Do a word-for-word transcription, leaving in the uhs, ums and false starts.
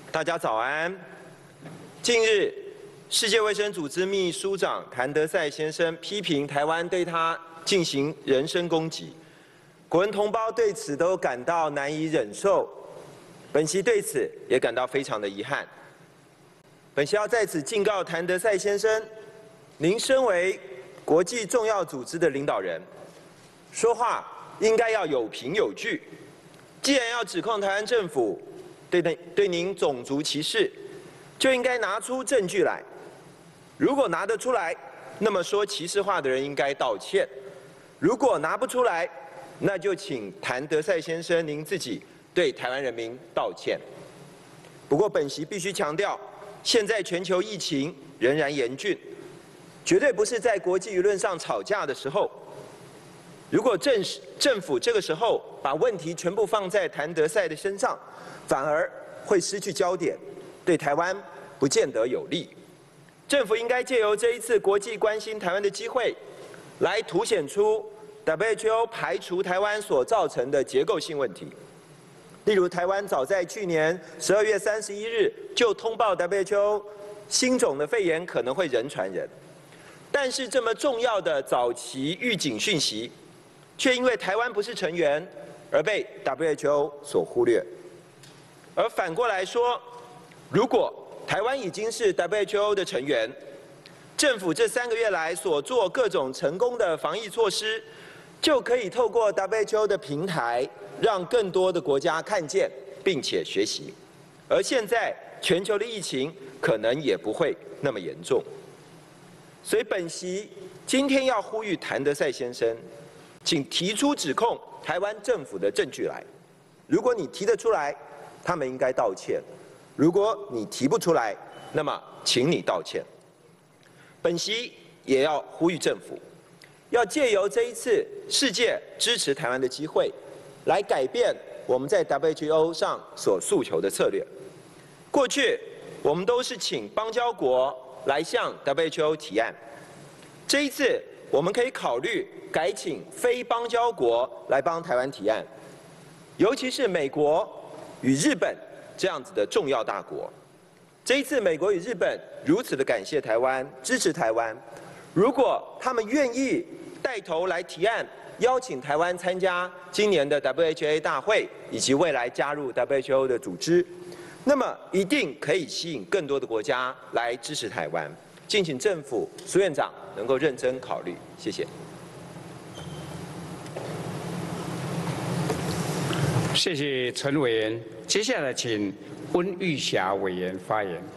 大家早安。近日，世界卫生组织秘书长谭德赛先生批评台湾对他进行人身攻击，国人同胞对此都感到难以忍受。本席对此也感到非常的遗憾。本席要在此警告谭德赛先生，您身为国际重要组织的领导人，说话应该要有凭有据。既然要指控台湾政府对对对您种族歧视，就应该拿出证据来。如果拿得出来，那么说歧视话的人应该道歉；如果拿不出来，那就请谭德赛先生您自己对台湾人民道歉。不过，本席必须强调，现在全球疫情仍然严峻，绝对不是在国际舆论上吵架的时候。如果政政府这个时候把问题全部放在谭德赛的身上，反而会失去焦点，对台湾不见得有利。政府应该借由这一次国际关心台湾的机会，来凸显出 W H O 排除台湾所造成的结构性问题。例如，台湾早在去年十二月三十一日就通报 W H O 新种的肺炎可能会人传人，但是这么重要的早期预警讯息，却因为台湾不是成员而被 W H O 所忽略。而反过来说，如果台湾已经是 W H O 的成员，政府这三个月来所做各种成功的防疫措施，就可以透过 W H O 的平台，让更多的国家看见并且学习。而现在全球的疫情可能也不会那么严重。所以本席今天要呼吁谭德赛先生，请提出指控台湾政府的证据来。如果你提得出来，他们应该道歉；如果你提不出来，那么请你道歉。本席也要呼吁政府，要借由这一次世界支持台湾的机会，来改变我们在 W H O 上所诉求的策略。过去我们都是请邦交国来向 W H O 提案，这一次我们可以考虑改请非邦交国来帮台湾提案，尤其是美国与日本这样子的重要大国。这一次美国与日本如此的感谢台湾，支持台湾，如果他们愿意带头来提案，邀请台湾参加今年的 W H A 大会，以及未来加入 W H O 的组织，那么一定可以吸引更多的国家来支持台湾。敬请政府苏院长能够认真考虑，谢谢。 谢谢陈委员，接下来请温玉霞委员发言。